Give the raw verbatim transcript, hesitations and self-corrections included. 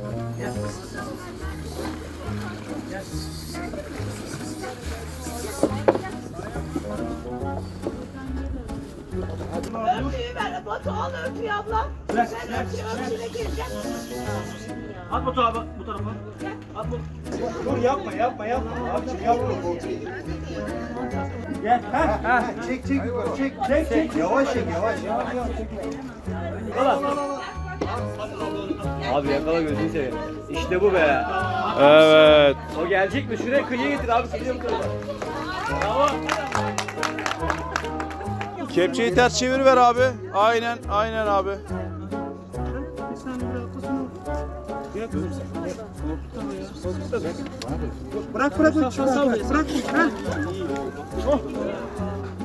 Örtüyü ver, Batuhan örtüyü abla. Ver, ben örtüyü örtüyle gireceğim. At Batu abi bu tarafa. At bu. Dur yapma yapma yapma. Abicim yapma. Gel. Ha ha. Çek çek çek çek çek. Yavaş çek yavaş yavaş yavaş çek. Abi yakala gözünü seveyim. İşte bu be. Evet. O gelecek mi? Şuraya kıyıya getir abi. Sıkıyorum kıyıya. Bravo. Kepçeyi ters çevir ver abi. Aynen, aynen abi. Bırak bırak bırak. Bırak bırak.